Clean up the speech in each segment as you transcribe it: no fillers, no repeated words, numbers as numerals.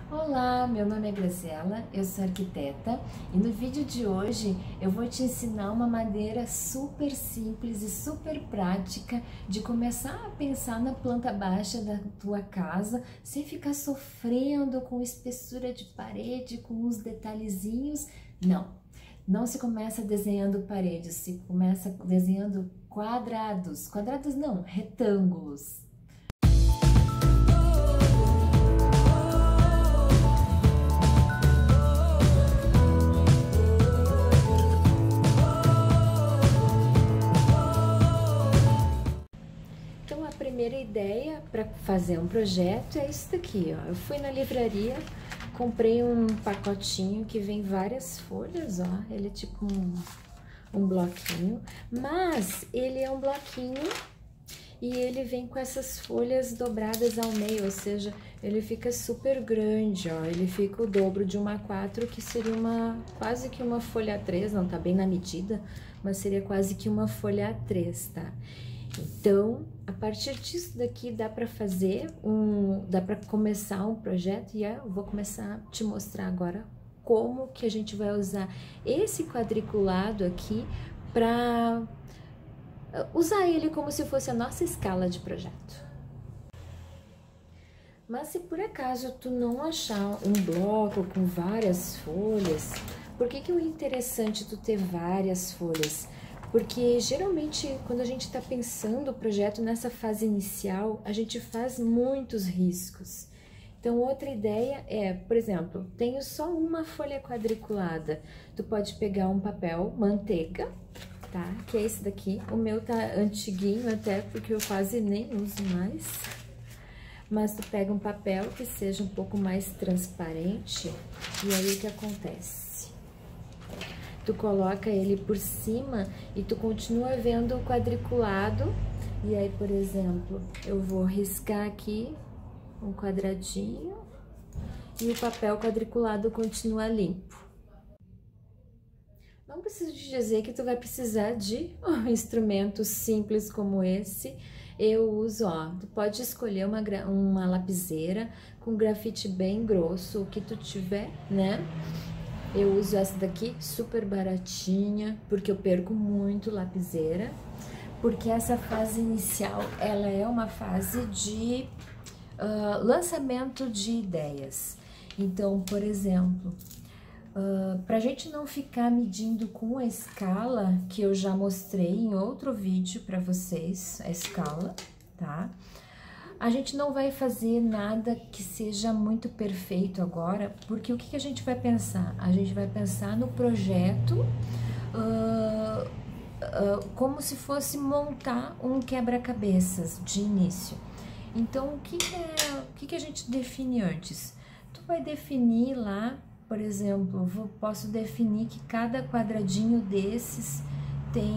Olá, meu nome é Graziela, eu sou arquiteta e no vídeo de hoje eu vou te ensinar uma maneira super simples e super prática de começar a pensar na planta baixa da tua casa sem ficar sofrendo com espessura de parede, com os detalhezinhos. Não se começa desenhando paredes, se começa desenhando quadrados. Quadrados não, retângulos. Então, a primeira ideia para fazer um projeto é isso daqui, ó. Eu fui na livraria, comprei um pacotinho que vem várias folhas, ó. Ele é tipo um bloquinho, mas ele é um bloquinho e ele vem com essas folhas dobradas ao meio, ou seja, ele fica super grande, ó. Ele fica o dobro de uma A4, que seria quase que uma folha A3, não tá bem na medida, mas seria quase que uma folha A3, tá? Então, a partir disso daqui dá para dá para começar um projeto e eu vou começar a te mostrar agora como que a gente vai usar esse quadriculado aqui para usar ele como se fosse a nossa escala de projeto. Mas se por acaso tu não achar um bloco com várias folhas, por que é interessante tu ter várias folhas? Porque geralmente quando a gente está pensando o projeto nessa fase inicial, a gente faz muitos riscos. Então, outra ideia é, por exemplo, tenho só uma folha quadriculada. Tu pode pegar um papel manteiga, tá? Que é esse daqui. O meu tá antiguinho até, porque eu quase nem uso mais. Mas tu pega um papel que seja um pouco mais transparente e aí o que acontece? Tu coloca ele por cima e tu continua vendo o quadriculado. E aí, por exemplo, eu vou riscar aqui um quadradinho e o papel quadriculado continua limpo. Não preciso te dizer que tu vai precisar de um instrumento simples como esse. Eu uso, ó, tu pode escolher uma lapiseira com grafite bem grosso, o que tu tiver, né? Eu uso essa daqui, super baratinha, porque eu perco muito lapiseira, porque essa fase inicial, ela é uma fase de lançamento de ideias. Então, por exemplo, pra gente não ficar medindo com a escala, que eu já mostrei em outro vídeo pra vocês, a escala, tá? A gente não vai fazer nada que seja muito perfeito agora, porque o que a gente vai pensar? A gente vai pensar no projeto como se fosse montar um quebra-cabeças de início. Então, o que a gente define antes? Tu vai definir lá, por exemplo, posso definir que cada quadradinho desses tem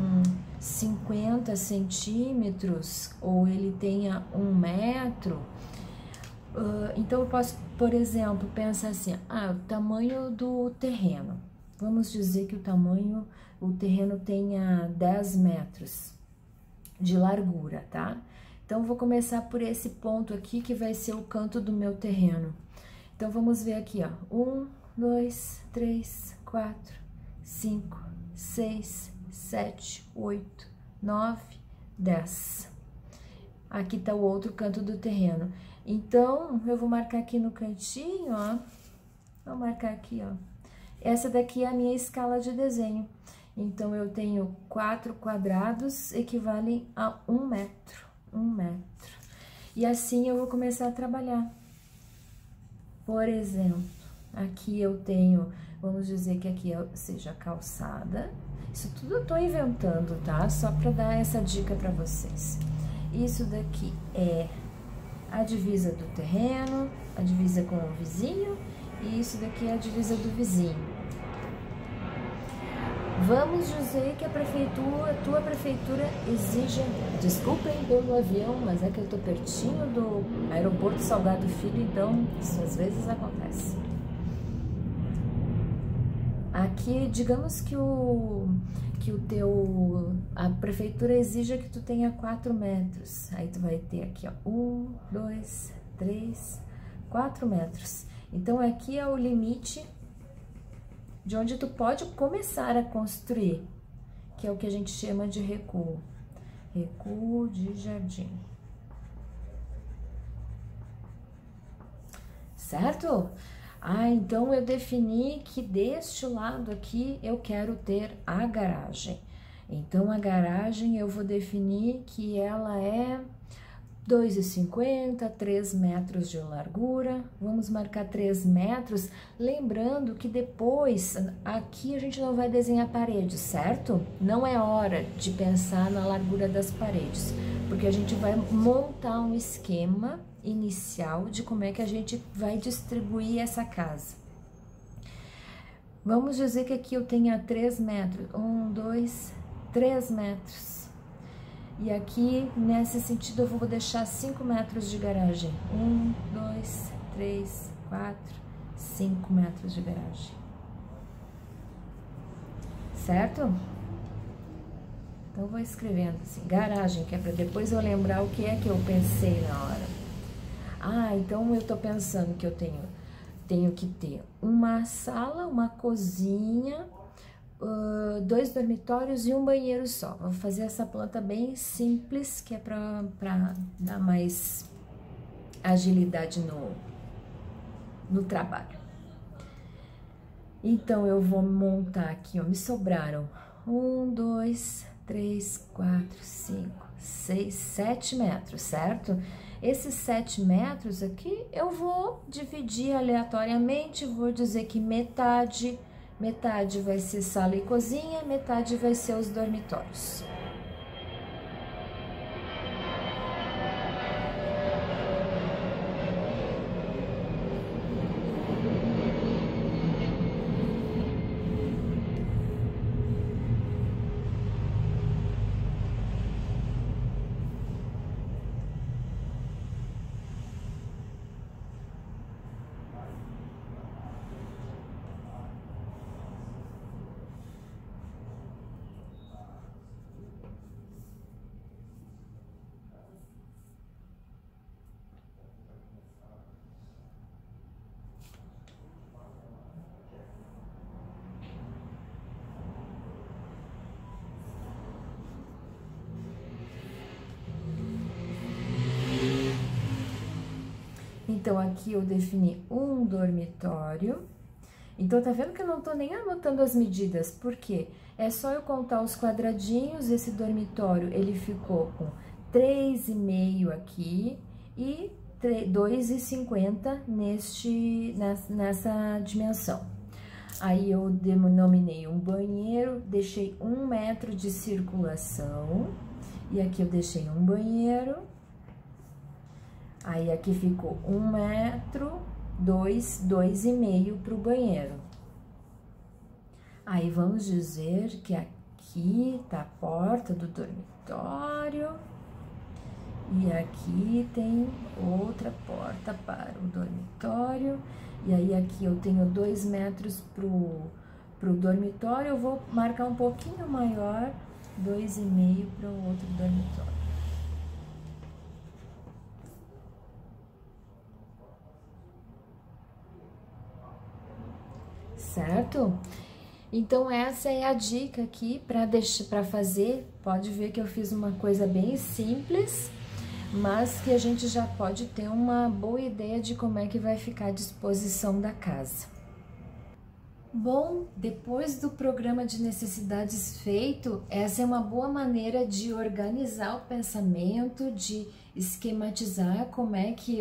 50 centímetros ou ele tenha 1 metro. Então, eu posso, por exemplo, pensar assim, o tamanho do terreno. Vamos dizer que o terreno tenha 10 metros de largura, tá? Então, vou começar por esse ponto aqui, que vai ser o canto do meu terreno. Então, vamos ver aqui, ó. 1, 2, 3, 4, 5, 6, 7, 8, 9, 10. Aqui tá o outro canto do terreno. Então, eu vou marcar aqui no cantinho, ó. Vou marcar aqui, ó. Essa daqui é a minha escala de desenho. Então, eu tenho 4 quadrados, equivalem a 1 metro. 1 metro. E assim eu vou começar a trabalhar. Por exemplo, aqui eu tenho, vamos dizer que aqui seja a calçada. Isso tudo eu tô inventando, tá? Só pra dar essa dica pra vocês. Isso daqui é a divisa do terreno, a divisa com o vizinho, e isso daqui é a divisa do vizinho. Vamos dizer que a tua prefeitura exige, desculpem pelo avião, mas é que eu tô pertinho do aeroporto Salgado Filho, então isso às vezes acontece. Aqui, digamos que a prefeitura exija que tu tenha 4 metros. Aí tu vai ter aqui, ó, 1, 2, 3, 4 metros. Então, aqui é o limite de onde tu pode começar a construir, que é o que a gente chama de recuo. Recuo de jardim. Certo? Ah, então eu defini que deste lado aqui eu quero ter a garagem. Então, a garagem eu vou definir que ela é 2,50, 3 metros de largura. Vamos marcar 3 metros, lembrando que depois aqui a gente não vai desenhar paredes, certo? Não é hora de pensar na largura das paredes, porque a gente vai montar um esquema inicial de como é que a gente vai distribuir essa casa. Vamos dizer que aqui eu tenha 3 metros, 1, 2, 3 metros. E aqui, nesse sentido, eu vou deixar 5 metros de garagem. 1, 2, 3, 4, 5 metros de garagem. Certo? Então, eu vou escrevendo assim, garagem, que é para depois eu lembrar o que é que eu pensei na hora. Ah, então eu tô pensando que eu tenho que ter uma sala, uma cozinha, 2 dormitórios e um banheiro só. Vou fazer essa planta bem simples, que é para dar mais agilidade no trabalho. Então, eu vou montar aqui, ó, me sobraram 1, 2, 3, 4, 5, 6, 7 metros, certo? Esses 7 metros aqui, eu vou dividir aleatoriamente, vou dizer que metade vai ser sala e cozinha, metade vai ser os dormitórios. Então, aqui eu defini um dormitório. Então, tá vendo que eu não tô nem anotando as medidas, porque é só eu contar os quadradinhos. Esse dormitório, ele ficou com 3,5 aqui e 2,50 nessa dimensão. Aí, eu denominei um banheiro, deixei 1 metro de circulação. E aqui eu deixei um banheiro. Aí, aqui ficou 1 metro, 2,5 para o banheiro. Aí, vamos dizer que aqui tá a porta do dormitório. E aqui tem outra porta para o dormitório. E aí, aqui eu tenho 2 metros pro dormitório. Eu vou marcar um pouquinho maior, 2,5 para o outro dormitório. Certo? Então, essa é a dica aqui para fazer. Pode ver que eu fiz uma coisa bem simples, mas que a gente já pode ter uma boa ideia de como é que vai ficar a disposição da casa. Bom, depois do programa de necessidades feito, essa é uma boa maneira de organizar o pensamento, de esquematizar como é que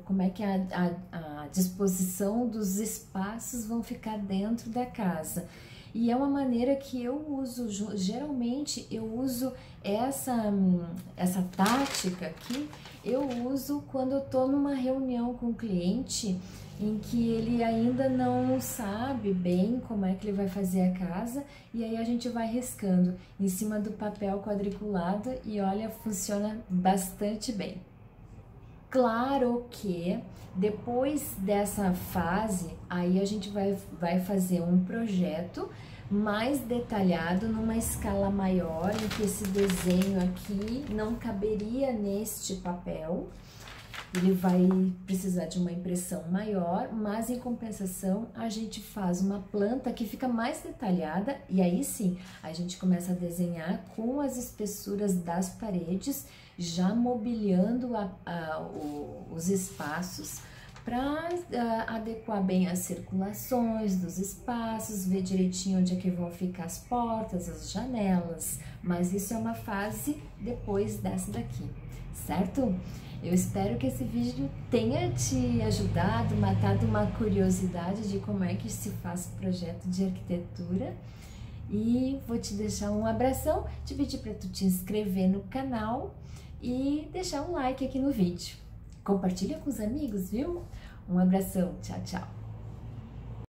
a disposição dos espaços vão ficar dentro da casa. E é uma maneira que eu uso, geralmente eu uso essa tática aqui, eu uso quando eu tô numa reunião com o cliente, em que ele ainda não sabe bem como é que ele vai fazer a casa, e aí a gente vai riscando em cima do papel quadriculado e olha, funciona bastante bem. Claro que depois dessa fase, aí a gente vai fazer um projeto mais detalhado, numa escala maior, em que esse desenho aqui não caberia neste papel. ele vai precisar de uma impressão maior, mas em compensação a gente faz uma planta que fica mais detalhada e aí sim a gente começa a desenhar com as espessuras das paredes, já mobiliando os espaços para adequar bem as circulações dos espaços, ver direitinho onde é que vão ficar as portas, as janelas, mas isso é uma fase depois dessa daqui, certo? Eu espero que esse vídeo tenha te ajudado, matado uma curiosidade de como é que se faz projeto de arquitetura. E vou te deixar um abração, te pedir para tu te inscrever no canal e deixar um like aqui no vídeo. Compartilha com os amigos, viu? Um abração, tchau, tchau!